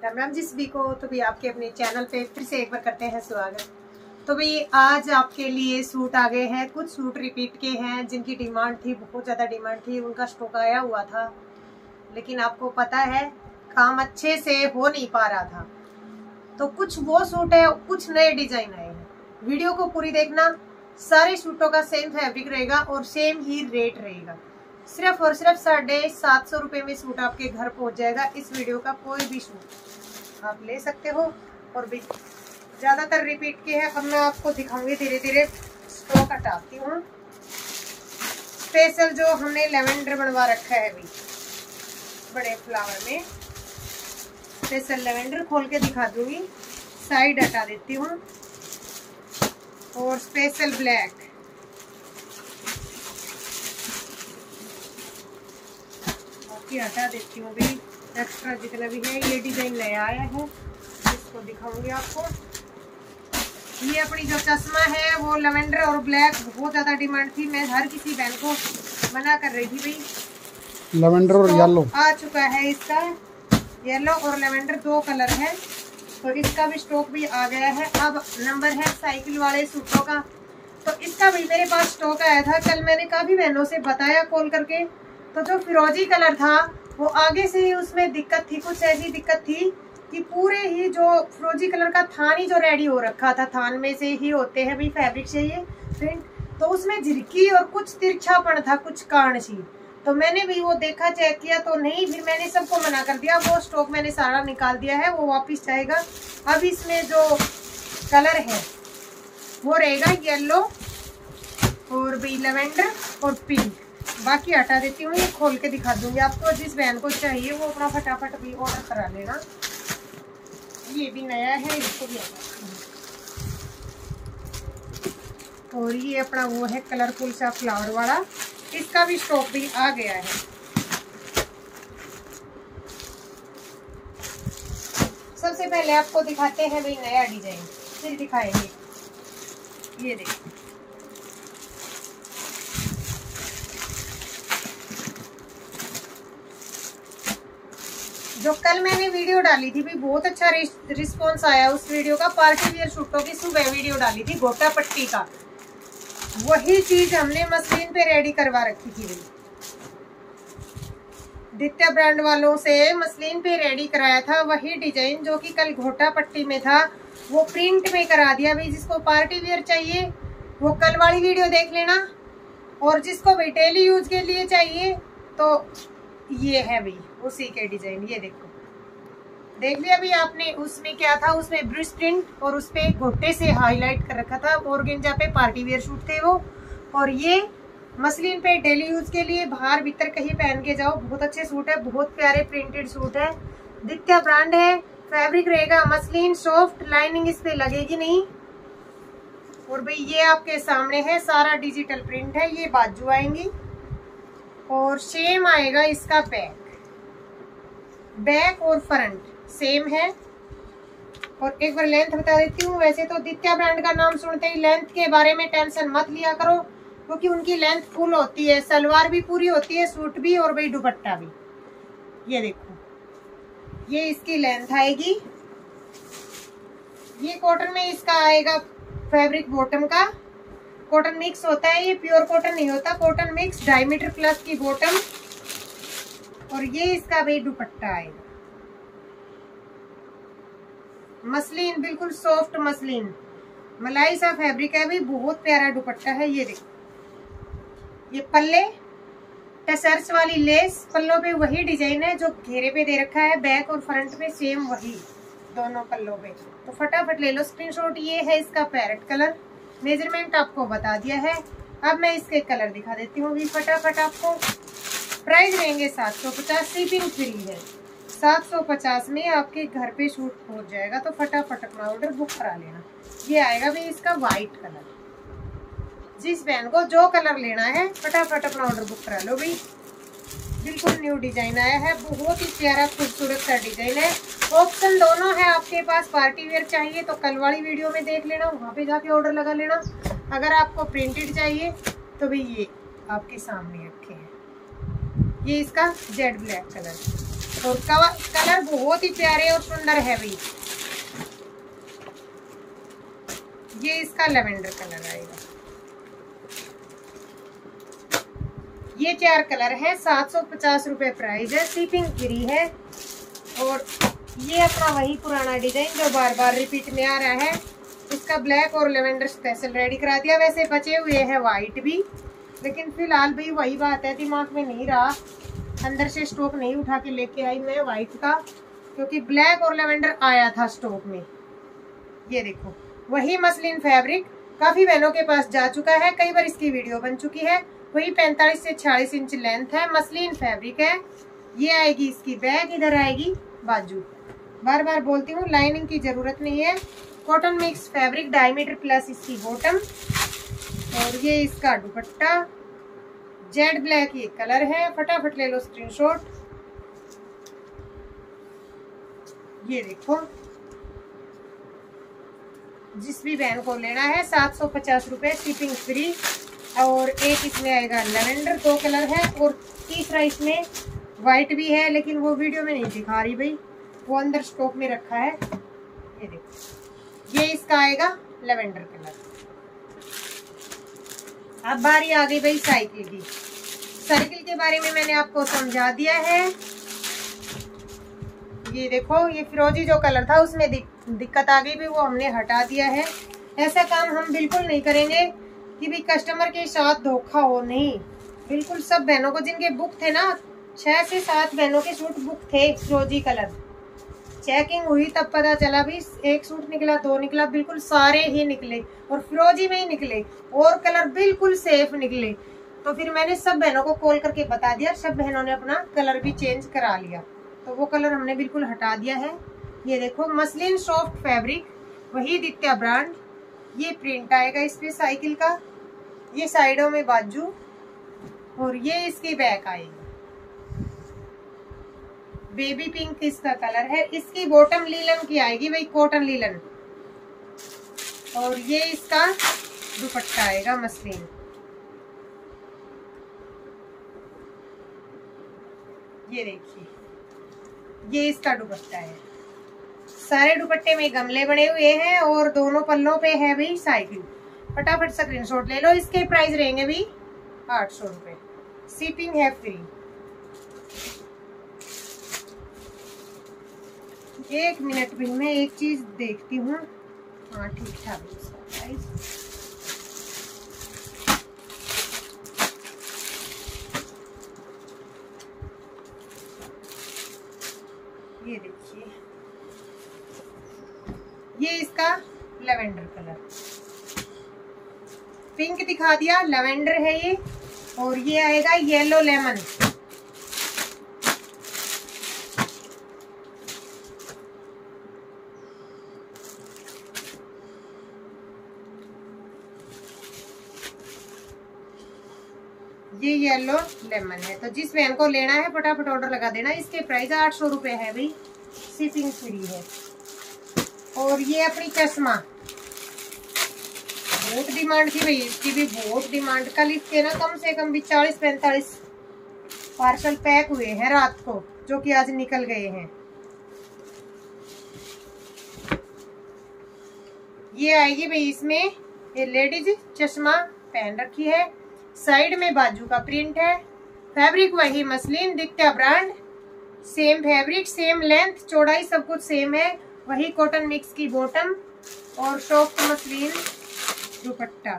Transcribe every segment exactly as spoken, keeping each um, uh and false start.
राम राम जी सभी को। तो भी आपके अपने चैनल पे फिर से एक बार करते हैं स्वागत। तो भी आज आपके लिए सूट आ गए हैं, कुछ सूट रिपीट के हैं जिनकी डिमांड थी, बहुत ज़्यादा डिमांड थी, उनका स्टॉक आया हुआ था, लेकिन आपको पता है काम अच्छे से हो नहीं पा रहा था। तो कुछ वो सूट है, कुछ नए डिजाइन आए हैं। वीडियो को पूरी देखना, सारे सूटों का सेम फैब्रिक रहेगा और सेम ही रेट रहेगा। सिर्फ और सिर्फ साढ़े सात सौ रुपये में सूट आपके घर पहुंच जाएगा। इस वीडियो का कोई भी सूट आप ले सकते हो और भी ज़्यादातर रिपीट के हैं। अब मैं आपको दिखाऊंगी, धीरे धीरे स्टॉक हटाती हूँ। स्पेशल जो हमने लेवेंडर बनवा रखा है अभी बड़े फ्लावर में, स्पेशल लेवेंडर खोल के दिखा दूंगी। साइड हटा देती हूँ और स्पेशल ब्लैक, हटा देती हूँ भी। एक्स्ट्रा जितना भी है, ये डिजाइन नया आया है, इसको दिखाऊंगी आपको। ये अपनी जो चश्मा है वो लेवेंडर और ब्लैक बहुत ज्यादा डिमांड थी। मैं हर किसी बहन को मना कर रही थी भाई। लेवेंडर और येलो आ चुका है इसका, येलो और लेवेंडर दो कलर है, तो इसका भी स्टॉक भी आ गया है। अब नंबर है साइकिल वाले सूटों का, तो इसका भी मेरे पास स्टॉक आया था। कल मैंने काफी बहनों से बताया कॉल करके, तो जो फिरोजी कलर था वो आगे से ही उसमें दिक्कत थी। कुछ ऐसी दिक्कत थी कि पूरे ही जो फिरोजी कलर का थान ही जो रेडी हो रखा था, थान में से ही होते हैं भी फैब्रिक से ये प्रिंट, तो उसमें झिरकी और कुछ तिरछापन था, कुछ कान सी। तो मैंने भी वो देखा, चेक किया तो नहीं, फिर मैंने सबको मना कर दिया। वो स्टॉक मैंने सारा निकाल दिया है, वो वापिस जाएगा। अब इसमें जो कलर है वो रहेगा येलो और भी लेवेंडर और पिंक। बाकी हटा देती हूँ, ये खोल के दिखा दूंगी आपको। जिस बहन को चाहिए वो अपना फटाफट भी ऑर्डर करा लेना। ये भी नया है, इसको भी हटा। और ये अपना वो है कलरफुल सा फ्लावर वाला, इसका भी स्टॉक भी आ गया है। सबसे पहले आपको दिखाते हैं भाई नया डिजाइन, फिर दिखाएंगे। ये देखिए, जो कल मैंने वीडियो डाली थी भी बहुत अच्छा रिस्पॉन्स आया उस वीडियो का। पार्टी वेयर सूटों की सुबह वीडियो डाली थी गोटा पट्टी का, वही चीज हमने मशीन पे रेडी करवा रखी थी भाई। दित्या ब्रांड वालों से मशीन पे रेडी कराया था वही डिजाइन जो कि कल घोटा पट्टी में था, वो प्रिंट में करा दिया भाई। जिसको पार्टी वेयर चाहिए वो कल वाली वीडियो देख लेना, और जिसको भाई डेली यूज के लिए चाहिए तो ये है भाई उसी के डिजाइन। ये देखो, देख लिया भी आपने। उसमें क्या था, उसमें ब्रिज प्रिंट और उसपे गोटे से हाईलाइट कर रखा था। ऑर्गेंजा पे पार्टी वेयर सूट थे वो, और ये मसलिन पे डेली यूज के लिए बाहर भीतर कहीं पहन के जाओ, बहुत अच्छे सूट है, बहुत प्यारे प्रिंटेड सूट है। दित्या ब्रांड है, फैब्रिक रहेगा मसलिन सॉफ्ट, लाइनिंग इस पे लगेगी नहीं। और भाई ये आपके सामने है, सारा डिजिटल प्रिंट है। ये बाजू आएंगी और सेम आएगा इसका बैक, बैक और फ्रंट सेम है। और एक बार लेंथ बता देती हूँ। वैसे तो दित्या ब्रांड का नाम सुनते ही लेंथ के बारे में टेंशन मत लिया करो, क्योंकि उनकी लेंथ फुल होती है, सलवार भी पूरी होती है, सूट भी और भाई दुपट्टा भी। ये देखो, ये इसकी लेंथ आएगी। ये कॉटन में इसका आएगा फैब्रिक बॉटम का, कॉटन मिक्स होता है, ये प्योर कॉटन नहीं होता, कॉटन मिक्स, ढाई मीटर प्लस की बॉटम। और ये इसका भाई दुपट्टा आएगा मसलिन, बिल्कुल सॉफ्ट मसलिन, मलाई सा फैब्रिक है भाई, बहुत प्यारा दुपट्टा है। ये देखो, ये पल्ले टसर्स वाली लेस, पल्लों पे वही डिजाइन है जो घेरे पे दे रखा है, बैक और फ्रंट में सेम वही दोनों पल्लों पे। तो फटाफट ले लो स्क्रीनशॉट। ये है इसका पैरेट कलर, मेजरमेंट आपको बता दिया है। अब मैं इसके कलर दिखा देती हूँ भी फटाफट आपको। प्राइस रहेंगे सात सौ पचास, शिपिंग फ्री है। सात सौ पचास में आपके घर पे सूट पहुंच जाएगा, तो फटाफट अपना ऑर्डर बुक करा लेना। ये आएगा भी इसका वाइट कलर। जिस बहन को जो कलर लेना है फटाफट अपना ऑर्डर बुक करा लो भाई। बिल्कुल न्यू डिजाइन आया है, बहुत ही प्यारा खूबसूरत सा डिजाइन है। ऑप्शन दोनों है आपके पास। पार्टी वेयर चाहिए तो कल वाली वीडियो में देख लेना, वहाँ पे जाके ऑर्डर लगा लेना। अगर आपको प्रिंटेड चाहिए तो भाई ये आपके सामने रखे हैं। ये इसका जेड ब्लैक कलर, और कलर बहुत बहुत ही प्यारे और सुंदर है भी। ये इसका लेवेंडर कलर आएगा। ये चार कलर है, सात सौ पचास रुपए प्राइस है, शिपिंग फ्री है। और ये अपना वही पुराना डिजाइन जो बार बार रिपीट में आ रहा है, इसका ब्लैक और लेवेंडर स्पेशल रेडी करा दिया। वैसे बचे हुए हैं वाइट भी, लेकिन फिलहाल भाई वही बात है, दिमाग में नहीं रहा, अंदर से स्टॉक नहीं उठा के लेके आई मैं वाइट का, क्योंकि ब्लैक और लेवेंडर आया था स्टॉक में। ये देखो वही मसलिन फैब्रिक काफी बहनों के पास जा चुका है, कई बार इसकी वीडियो बन चुकी है। वही पैंतालीस से छियालीस इंच लेंथ है, मसलिन फैब्रिक है। ये आएगी इसकी बैक, इधर आएगी बाजू। बार बार बोलती हूँ लाइनिंग की जरूरत नहीं है। कॉटन मिक्स फैब्रिक, डायमीटर प्लस इसकी बॉटम। और ये इसका दुपट्टा, जेड ब्लैक ये कलर है। फटाफट ले लो स्क्रीनशॉट। ये देखो, जिस भी बहन को लेना है सात सौ पचास रुपए, शिपिंग फ्री। और एक इसमें आएगा लेवेंडर, दो कलर है। और तीसरा इसमें व्हाइट भी है, लेकिन वो वीडियो में नहीं दिखा रही भाई, वो अंदर स्टॉक में रखा है। ये देखो, ये इसका आएगा लेवेंडर कलर। अब बारी आ गई भाई साइकिल की। साइकिल के बारे में मैंने आपको समझा दिया है। ये देखो, ये फिरोजी जो कलर था उसमें दिक, दिक्कत आ गई भी, वो हमने हटा दिया है। ऐसा काम हम बिल्कुल नहीं करेंगे कि भी कस्टमर के साथ धोखा हो, नहीं। बिल्कुल सब बहनों को जिनके बुक थे ना, छह से सात बहनों के सूट बुक थे फिरोजी कलर, चेकिंग हुई तब पता चला भी एक सूट निकला, दो निकला, बिल्कुल सारे ही निकले और फिरोजी में ही निकले और कलर बिल्कुल सेफ निकले। तो फिर मैंने सब बहनों को कॉल करके बता दिया, सब बहनों ने अपना कलर भी चेंज करा लिया, तो वो कलर हमने बिल्कुल हटा दिया है। ये देखो मसलिन सॉफ्ट फैब्रिक, वही दित्या ब्रांड। ये प्रिंट आएगा इस पे साइकिल का, ये साइडों में बाजू, और ये इसकी बैक आएगी। बेबी पिंक इसका कलर है। इसकी बॉटम लीलन की आएगी भाई, कॉटन लीलन। और ये इसका दुपट्टा आएगा मसलिन। ये देखिए, ये इसका दुपट्टा है। सारे दुपट्टे में गमले बने हुए हैं और दोनों पल्लों पे है भी साइकिल। फटाफट स्क्रीनशॉट ले लो। इसके प्राइस रहेंगे भी आठ सौ रुपए, शिपिंग है फ्री। एक मिनट भी मैं एक चीज देखती हूँ। हाँ ठीक ठाक इसका प्राइस। ये देखिए, ये इसका लेवेंडर कलर, पिंक दिखा दिया, लेवेंडर है ये। और ये आएगा येलो लेमन। ये येलो लेमन है। तो जिस बहन को लेना है फटाफट ऑर्डर लगा देना। इसके प्राइस आठ सौ रुपए है भाई, शिपिंग फ्री है। और ये अपनी चश्मा, बहुत डिमांड थी भाई इसकी भी, बहुत डिमांड। कल इसके ना कम से कम भी चालीस पैंतालीस पार्सल पैक हुए हैं रात को, जो कि आज निकल गए हैं। ये आएगी भाई इसमें, ये लेडीज चश्मा पहन रखी है, साइड में बाजू का प्रिंट है। फैब्रिक वही muslin, Ditya brand, same fabric, same length, चौड़ाई सब कुछ सेम है। वही कॉटन मिक्स की बॉटम और सॉफ्ट मसलिन दुपट्टा।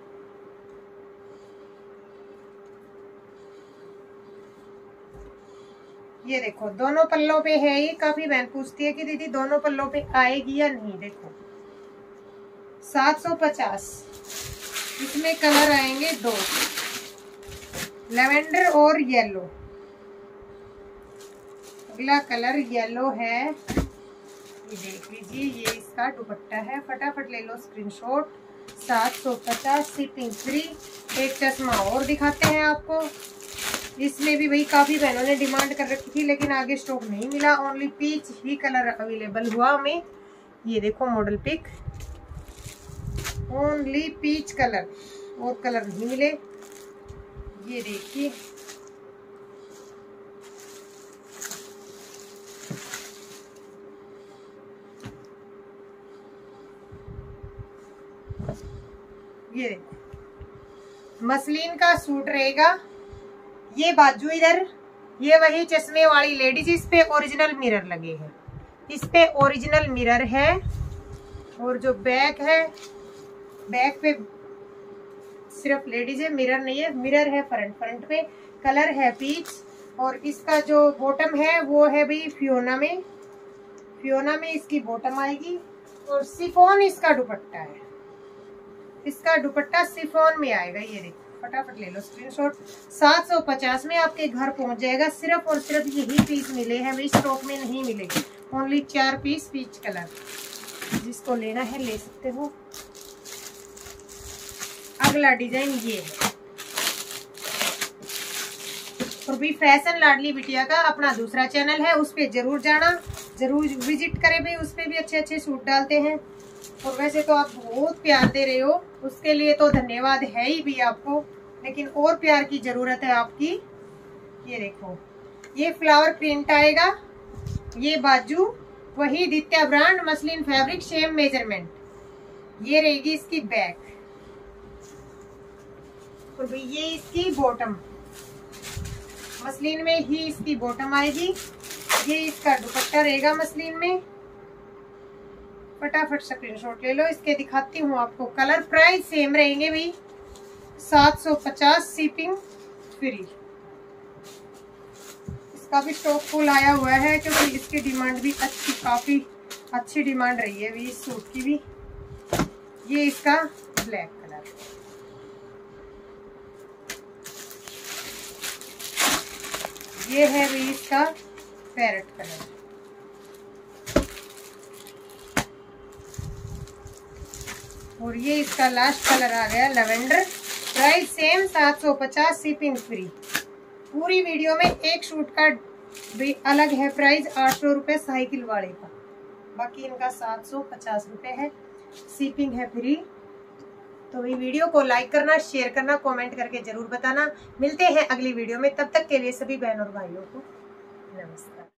ये देखो दोनों पल्लों पे है ये। काफी बहन पूछती है कि दीदी दोनों पल्लों पे आएगी या नहीं। देखो सात सौ पचास, इसमें कलर आएंगे दो, लेवेंडर और येलो। अगला कलर येलो है, ये देख लीजिए। ये इसका दुपट्टा है। फटाफट ले लो स्क्रीनशॉट। सात सौ पचास, शिपिंग फ्री। एक चश्मा और दिखाते हैं आपको। इसमें भी भाई काफी बहनों ने डिमांड कर रखी थी, लेकिन आगे स्टॉक नहीं मिला। ओनली पीच ही कलर अवेलेबल हुआ हमें। ये देखो model pic, only peach colour, और कलर नहीं मिले। ये देखिए, ये देखो मसलिन का सूट रहेगा। ये बाजू इधर, ये वही चश्मे वाली लेडीज, इस पे ओरिजिनल मिरर लगे हैं, इस पे ओरिजिनल मिरर है। और जो बैक है, बैक पे सिर्फ लेडीज है, मिरर नहीं है, मिरर है फ्रंट। फ्रंट पे कलर है पीच। और इसका जो बॉटम है वो है भाई फियोना में, फियोना में इसकी बॉटम आएगी। और सिफोन इसका दुपट्टा है, इसका दुपट्टा सिफोन में आएगा। ये देखो फटाफट ले लो स्क्रीनशॉट। सात सौ पचास में आपके घर पहुंच जाएगा। सिर्फ और सिर्फ यही पीस मिले हैं भाई, स्टॉक में नहीं मिलेगी। ओनली चार पीस पीच कलर, जिसको लेना है ले सकते हो। अगला डिजाइन ये है। और भी फैशन लाडली बिटिया का अपना दूसरा चैनल है, उस पे जरूर जाना, जरूर विजिट करें भाई। उस पे भी अच्छे अच्छे सूट डालते हैं। और वैसे तो आप बहुत प्यार दे रहे हो, उसके लिए तो धन्यवाद है ही भी आपको, लेकिन और प्यार की जरूरत है आपकी। ये देखो ये फ्लावर प्रिंट आएगा। ये बाजू वही दित्या brand muslin fabric, same measurement. ये रहेगी इसकी बैक। और भाई ये इसकी बॉटम, मसलिन में ही इसकी बॉटम आएगी। ये इसका दुपट्टा रहेगा मसलिन में। फटाफट स्क्रीनशॉट ले लो। इसके दिखाती हूँ आपको कलर। प्राइस सेम रहेंगे भाई, सात सौ पचास, शिपिंग फ्री। इसका भी स्टॉक फुल आया हुआ है, क्योंकि इसकी डिमांड भी अच्छी, काफी अच्छी डिमांड रही है भी इस सूट की भी। ये इसका ब्लैक कलर, ये है भी इसका पैरेट कलर। और ये इसका लास्ट कलर आ गया लेवेंडर। प्राइस सेम सात सौ पचास, शिपिंग फ्री। पूरी वीडियो में एक सूट का भी अलग है प्राइस, आठ सौ रुपये साइकिल वाले का, बाकी इनका सात सौ पचास रुपये है, शिपिंग है फ्री। तो ये वीडियो को लाइक करना, शेयर करना, कमेंट करके जरूर बताना। मिलते हैं अगली वीडियो में, तब तक के लिए सभी बहनों और भाइयों को नमस्कार।